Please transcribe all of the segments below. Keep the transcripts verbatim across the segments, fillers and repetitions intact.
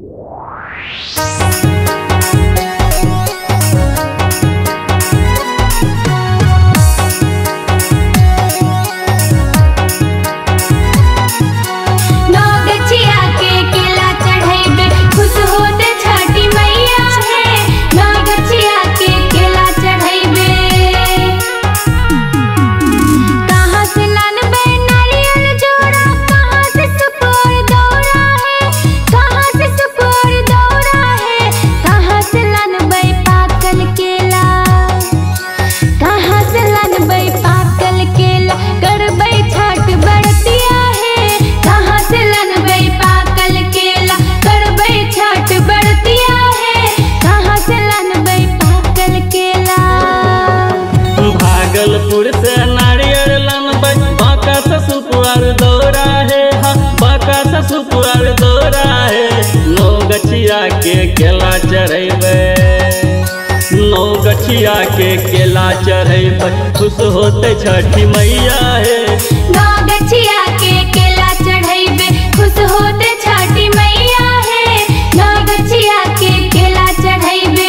भागलपुर से नारियल लानबै बांका ससुपुर दौरा है, हाँ बांका ससुपुर दौरा है। नौ गछिया के केला चढ़ेबै, नौ गछिया के केला चढ़ेबै, खुश होते छठी मैया है। नौ गछिया के केला चढ़ेबै, खुश होते छठी मैया है। नौ गछिया के केला चढ़ेबै।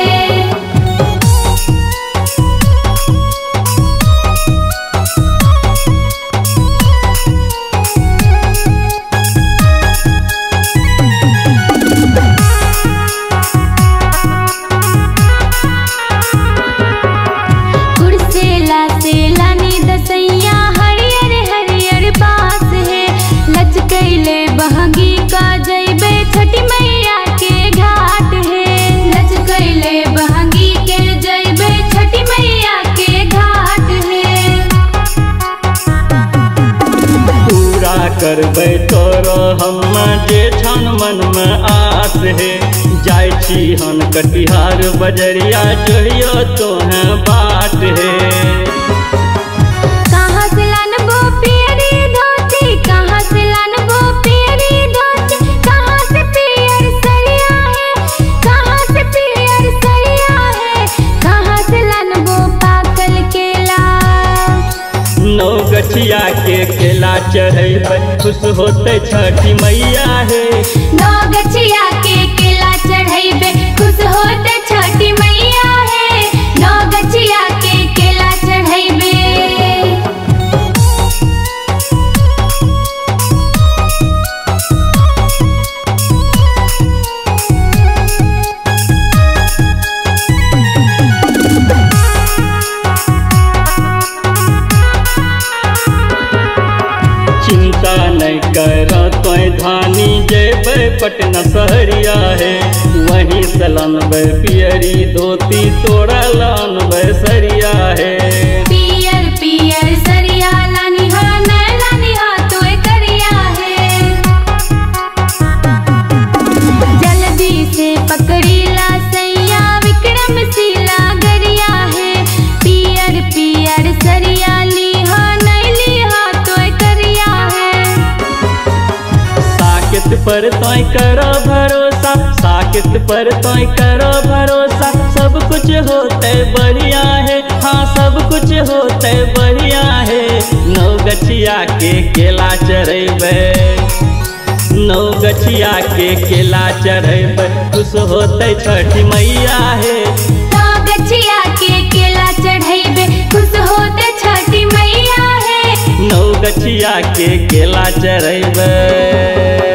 करबै तोरो हम जे छन मन में आस है। जाय छी हन कटिहार बजरिया जोहियो तोहे बाट है। कहाँ से लानबो पियरी धोती, कहाँ से लानबो पियरी धोती, कहाँ से पियर सरिया है, कहाँ से पियर सरिया है, कहाँ से लानबो पाकल केला। नौ गछिया के केला चढ़ेबै, खुश होते छठी मैया है। नौ गछिया के केला चढ़ेबै, खुश होते छठी मैया है। नौ गछिया के केला चढ़ेबै। चिंता नहीं कर तो धानी जेबै पटना शहरिया है। वहीं से लानबै पियरी धोती, तोरा लानबै सरिया है। पियर पियर सरिया लानी हो, नै लानी हो तो करिया है। जल्दी से पकड़ी ला सैया विक्रमशिला गरिया है। पियर पियर सरिया ली हो, नै ली हो तो करिया है। साकित पर तोय करो भरोसा, साकित पर तोय करो भरोसा, सब कुछ होते बढ़िया है, हाँ सब कुछ होते बढ़िया है। नौ गछिया के केला चढ़ेबै, नौ गछिया के केला चढ़ेबै, खुश होते छठी मैया है। नौ गछिया के केला चढ़ेबै, खुश होते छठी मैया है। नौ गछिया के केला चढ़ेबै।